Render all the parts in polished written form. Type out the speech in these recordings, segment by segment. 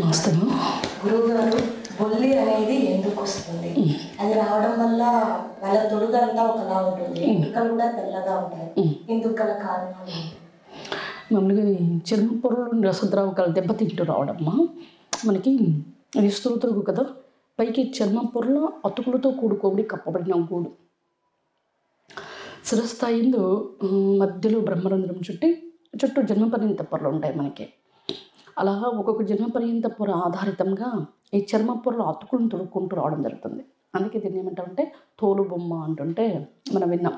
వస్తాను. గురువుగారు, బొల్లి అనేది ఎందుకు వస్తుంది? అది రావడం వల్ల వాళ్ళ తొడుగంతా ఒకలా ఉంటుంది, ఎంటుకలు కూడా తెల్లగా ఉంటాయి. ఎందుకు గల కారణాలు ఏంటి? మామూలుగా చర్మ పొరలు రసద్రావకాలు దెబ్బతింటూ రావడమ్మా. మనకి అది స్తోత్రుగు కదా, పైకి చర్మ పొరల అతుకులతో కూడుకోబడి కప్పబడిన గూడు. శిరస్థాయిందు మధ్యలో బ్రహ్మరంధ్రం చుట్టూ జన్మపర్యంత పొరలు ఉంటాయి మనకి. అలా ఒక్కొక్క జన్మపర్యంత పొర ఆధారితంగా ఈ చర్మ పొరలు అతుకులను తొడుక్కుంటూ రావడం జరుగుతుంది. అందుకే దీన్ని ఏమంటారంటే తోలు బొమ్మ అంటుంటే మనం విన్నాం.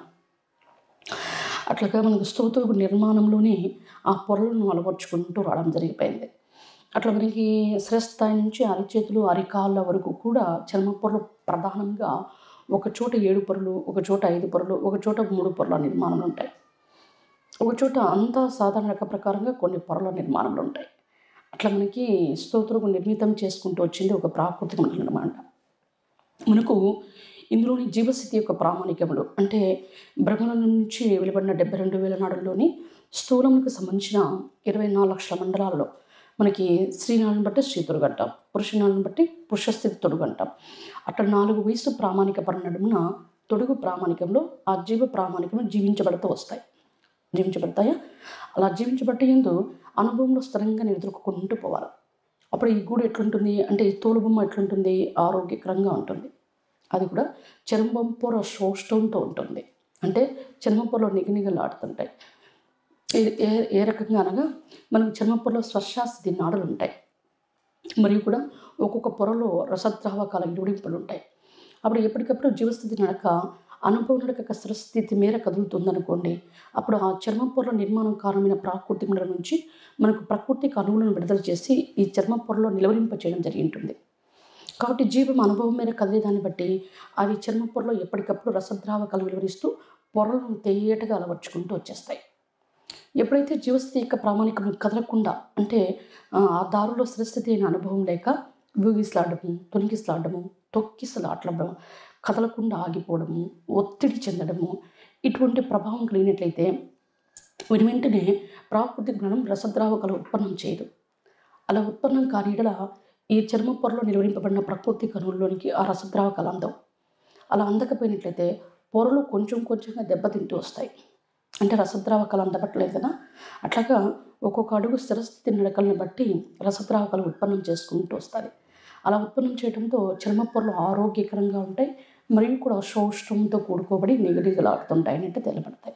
అట్లాగా మనకు స్తోత్రుగు నిర్మాణంలోనే ఆ పొరలను అలవర్చుకుంటూ రావడం జరిగిపోయింది. అట్లా మనకి శిరస్థాయి నుంచి అరిచేతులు అరికాళ్ళ వరకు కూడా చర్మ పొరలు ప్రధానంగా ఒక చోట 7 పొరలు, ఒక చోట 5 పొరలు, ఒక చోట 3 పొరల నిర్మాణాలు ఉంటాయి. ఒక చోట అంతా సాధారణ రక ప్రకారంగా కొన్ని పొరల నిర్మాణాలు ఉంటాయి. అట్లా మనకి స్తోత్రుగు నిర్మితం చేసుకుంటూ వచ్చింది ఒక ప్రాకృతికం అన్నమాట. మనకు ఇందులోని జీవస్థితి యొక్క ప్రామాణికములు అంటే బ్రహ్మల నుంచి వెలువడిన 72,000 నాడుల్లోని స్థూలములకు సంబంధించిన 24 లక్షల మండలాల్లో మనకి స్త్రీనాళ్ళని బట్టి స్త్రీ తొడుగు అంటాం, పురుషనాళ్ళని బట్టి పురుషస్థితి తొడుగు అంటాం. అట్లా 4 వయసు ప్రామాణిక పరిణామమున తొడుగు ప్రామాణికంలో ఆ జీవ ప్రామాణికము జీవించబడుతూ జీవించబడతాయా? అలా జీవించబట్టి ఎందు అనుభవంలో స్థిరంగా ఎదుర్కొంటూ పోవాలి. అప్పుడు ఈ గూడు ఎట్లుంటుంది అంటే ఈ తోలు బొమ్మ ఎట్లుంటుంది? ఆరోగ్యకరంగా ఉంటుంది. అది కూడా చర్మం పొర శోష్టంతో ఉంటుంది. అంటే చర్మ పొరలో నిగనిగలాడుతుంటాయి. ఏ రకంగా అనగా మనకు చర్మ పొరలో స్పర్శాస్థితి నాడులు ఉంటాయి. మరియు కూడా ఒక్కొక్క పొరలో రసద్రావకాల ఇరుడింపులు ఉంటాయి. అప్పుడు ఎప్పటికప్పుడు జీవస్థితి నడక అనుభవం నడక స్థిరస్థితి మేర కదులుతుందనుకోండి. అప్పుడు ఆ చర్మ పొరల నిర్మాణం కారణమైన ప్రాకృతిక నుంచి మనకు ప్రకృతికి అణువులను విడుదల చేసి ఈ చర్మ పొరలో నిలవరింప చేయడం జరిగి ఉంటుంది. కాబట్టి జీవం అనుభవం మేర కదిలేదాన్ని బట్టి అవి చర్మ పొరలో ఎప్పటికప్పుడు రసద్రావకాలు వెలువరిస్తూ పొరలను తేటగా అలవర్చుకుంటూ వచ్చేస్తాయి. ఎప్పుడైతే జీవస్థితి యొక్క ప్రామాణికం కదలకుండా అంటే ఆ దారులో స్థిరస్థితి అయిన అనుభవం లేక ఊగిసలాడము, తొలగిసలాడము, తొక్కిసలాడము, కదలకుండా ఆగిపోవడము, ఒత్తిడి చెందడము, ఇటువంటి ప్రభావం కలిగినట్లయితే వెంటనే ప్రాకృతిక జ్ఞానం రసద్రావకాలు ఉత్పన్నం చేయదు. అలా ఉత్పన్నం కాని యెడల ఈ చర్మ పొరలో నిలువరింపబడిన ప్రకృతి కణువుల్లోనికి ఆ రసద్రావకాలు అందవు. అలా అందకపోయినట్లయితే పొరలు కొంచెం కొంచెంగా దెబ్బతింటూ వస్తాయి. అంటే రసద్రావకాలు అందబట్టలేదు కదా. అట్లాగా ఒక్కొక్క అడుగు స్థిరస్థితి నడకలను బట్టి రసద్రావకాలు ఉత్పన్నం చేసుకుంటూ వస్తుంది. అలా ఉత్పన్నం చేయడంతో చర్మ పొరలు ఆరోగ్యకరంగా ఉంటాయి. మరియు కూడా శోష్టంతో కూడుకోబడి నిగనిగలాడుతుంటాయి అంటే తెలబడతాయి.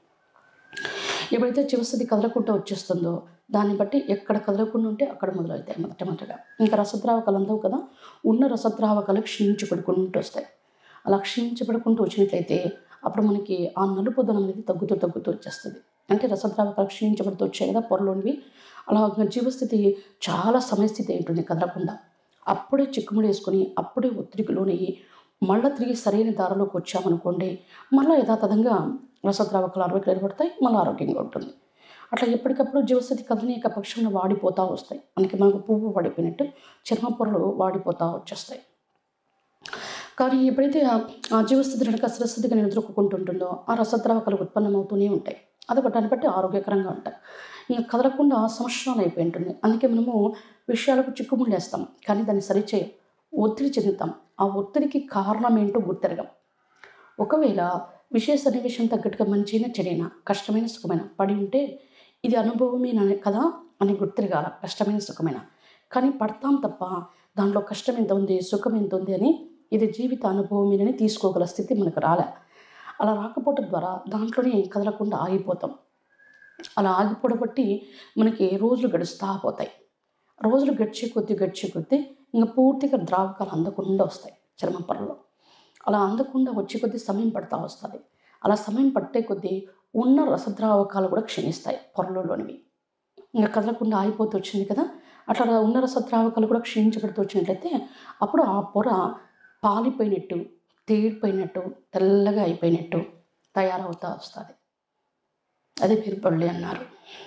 ఎప్పుడైతే జీవస్థితి కదలకుండా వచ్చేస్తుందో దాన్ని బట్టి ఎక్కడ కదలకుండా ఉంటే అక్కడ మొదలవుతాయి మొదటగా. ఇంకా రసద్రావకాలు అందవు కదా, ఉన్న రసద్రావకాలు క్షీణించబడుకుంటూ వస్తాయి. అలా క్షీణించబడుకుంటూ వచ్చినట్లయితే అప్పుడు మనకి ఆ నలుపుదనం అనేది తగ్గుతూ వచ్చేస్తుంది. అంటే రసద్రావకాలు క్షీణించబడుతూ వచ్చాయి కదా పొరలోనివి. అలా జీవస్థితి చాలా సమయస్థితి ఉంటుంది కదలకుండా. అప్పుడే చిక్కుముడి వేసుకొని అప్పుడే ఒత్తిడికి లోనయ్యి మళ్ళీ తిరిగి సరైన దారిలోకి వచ్చామనుకోండి, మళ్ళీ యథాతథంగా రసద్రావకాలు ఆరోగ్యం ఏర్పడతాయి, మళ్ళీ ఆరోగ్యంగా ఉంటుంది. అట్లా ఎప్పటికప్పుడు జీవస్థితి కథని యొక్క పక్షంలో వాడిపోతూ వస్తాయి. అందుకే మనకు పువ్వు వాడిపోయినట్టు చర్మ పొరలు వాడిపోతూ వచ్చేస్తాయి. కానీ ఎప్పుడైతే ఆ జీవస్థితి నడక స్థిరస్థితిగా ఎదుర్కొంటుంటుందో ఆ రసద్రావకాలు ఉత్పన్నమవుతూనే ఉంటాయి. దాన్ని బట్టి ఆరోగ్యకరంగా ఉంటాయి. ఇంకా కదలకుండా సంవత్సరాలు అయిపోయి ఉంటుంది. అందుకే మనము విషయాలకు చిక్కుముళ్ళు వేస్తాం, కానీ దాన్ని సరిచేయం, ఒత్తిడి చెందుతాం. ఆ ఒత్తిడికి కారణం ఏంటో గుర్తెరగం. ఒకవేళ విషయ సన్నివేశం తగ్గట్టుగా మంచైనా చెడైనా కష్టమైన సుఖమైన పడి ఉంటే ఇది అనుభవమేనా కదా అని గుర్తిరగాల. కష్టమైన సుఖమైన కానీ పడతాం తప్ప దాంట్లో కష్టం ఎంత ఉంది, సుఖం ఎంత ఉంది అని ఇది జీవిత అనుభవమేనని తీసుకోగల స్థితి మనకు రాలే. అలా రాకపోవడం ద్వారా దాంట్లోనే కదలకుండా ఆగిపోతాం. అలా ఆగిపోవడం బట్టి మనకి రోజులు గడుస్తూ పోతాయి. రోజులు గడిచే కొద్దీ ఇంకా పూర్తిగా ద్రావకాలు అందకుండా వస్తాయి చర్మ పొరలో. అలా అందకుండా వచ్చే కొద్దీ సమయం పడుతూ వస్తుంది. అలా సమయం పట్టే కొద్దీ ఉన్న రసద్రావకాలు కూడా క్షీణిస్తాయి పొరలోనివి. ఇంకా కదలకుండా ఆగిపోతూ వచ్చింది కదా. అట్లా ఉన్న రసద్రావకాలు కూడా క్షీణించబడుతూ వచ్చినట్లయితే అప్పుడు ఆ పొర పాలిపోయినట్టు, తేడిపోయినట్టు, తెల్లగా అయిపోయినట్టు తయారవుతూ వస్తుంది. అదే పేరు బొల్లి అన్నారు.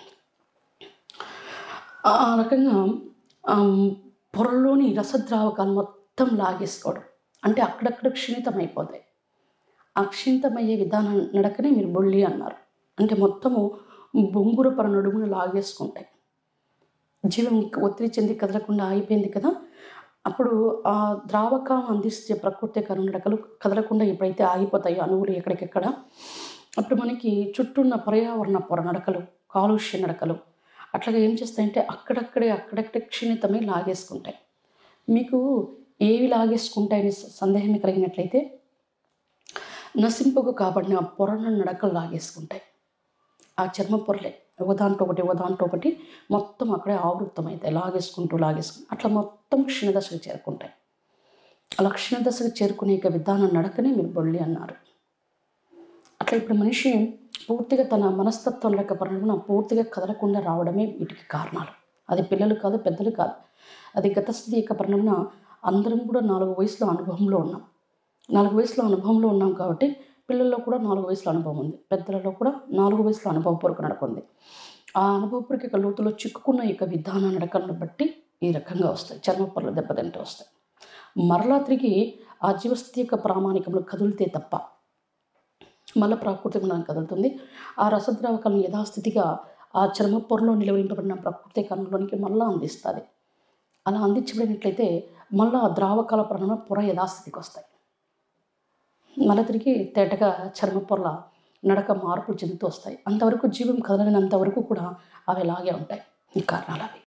ఆ రకంగా పొరలోని రసద్రావకాలు మొత్తం లాగేసుకోవడం అంటే అక్కడక్కడ క్షీణితం అయిపోతాయి. ఆ క్షీణితమయ్యే విధానం నడకనే మీరు బొల్లి అన్నారు. అంటే మొత్తము బొంగుర పర నడుమును లాగేసుకుంటాయి. జీవం ఒత్తిడి చెంది కదలకుండా ఆగిపోయింది కదా. అప్పుడు ఆ ద్రావకం అందించే ప్రకృతి కణ నడకలు కదలకుండా ఎప్పుడైతే ఆగిపోతాయో అణువులు ఎక్కడికెక్కడ, అప్పుడు మనకి చుట్టూ ఉన్న పర్యావరణ పొర నడకలు, కాలుష్య నడకలు అట్లాగే ఏం చేస్తాయంటే అక్కడక్కడే క్షీణితమై లాగేసుకుంటాయి. మీకు ఏవి లాగేసుకుంటాయని సందేహం కలిగినట్లయితే నశింపుకు కాబడిన పొరల నడకలు లాగేసుకుంటాయి. ఆ చర్మ పొరలే ఒకదాంతో ఒకటి మొత్తం అక్కడే ఆవృత్తమవుతాయి. లాగేసుకుంటూ అట్లా మొత్తం క్షీణదశకు చేరుకుంటాయి. అలా క్షీణదశకు చేరుకునే విధానం నడకనే మీరు బొల్లి అన్నారు. అట్లా ఇప్పుడు మనిషి పూర్తిగా తన మనస్తత్వం లేక పరిణామం పూర్తిగా కదలకుండా రావడమే వీటికి కారణాలు. అది పిల్లలు కాదు, పెద్దలు కాదు. అది గతస్థితి యొక్క పరిణామం. అందరం కూడా 4 వయసుల అనుభవంలో ఉన్నాం. 4 వయసుల అనుభవంలో ఉన్నాం కాబట్టి పిల్లల్లో కూడా 4 వయసుల అనుభవం ఉంది. పెద్దలలో కూడా 4 వయసుల అనుభవపూర్వక నడక ఉంది. ఆ అనుభవపూర్వక లోతులో చిక్కుకున్న యొక్క విధాన నడకలను బట్టి ఈ రకంగా వస్తాయి. చర్మ పొరలు దెబ్బతింటూ వస్తాయి. మరలా తిరిగి ఆ జీవస్థితి యొక్క ప్రామాణికంలో కదిలితే తప్ప మళ్ళీ ప్రాకృతి గుణానికి కదులుతుంది. ఆ రసద్రావకాలను యథాస్థితిగా ఆ చర్మ పొరలో నిలవరింపబడిన ప్రకృతి కణంలోనికి మళ్ళీ అందిస్తుంది. అలా అందించబడినట్లయితే మళ్ళీ ఆ ద్రావకాల పరిణామం పొర యథాస్థితికి వస్తాయి. మళ్ళీ తిరిగి తేటగా చర్మ పొరల నడక మార్పులు చెందుతూ వస్తాయి. అంతవరకు జీవం కదలనంత వరకు కూడా అవి అలాగే ఉంటాయి. ఈ కారణాలు అవి.